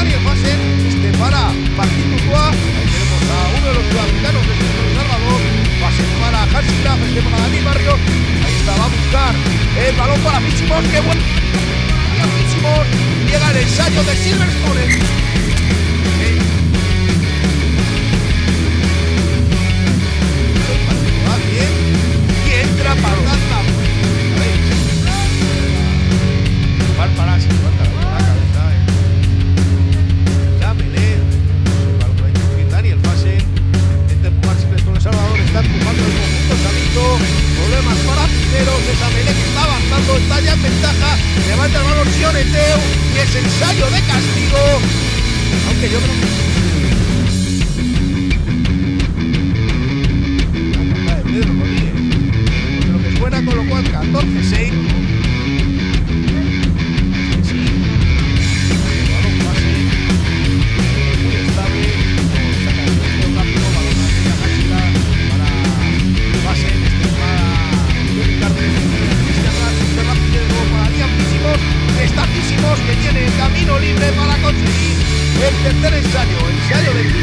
Daniel Fasen, para Martín Courtois. Ahí tenemos a uno de los sudafricanos del sector de Salvador. Fasen para Hansi Graf, para Dani Barrios. Ahí está, va a buscar el balón para Pichimos. ¡Qué bueno! Pichimos. Llega el ensayo de Silverstone. Problemas para Pineros, esa Melé que está avanzando, está ya en ventaja, levanta el balón Sioneteu y es ensayo de castigo, aunque yo creo que la de Pedro Rodríguez, lo que suena, con lo cual 14-6. Que tiene camino libre para conseguir el tercer ensayo de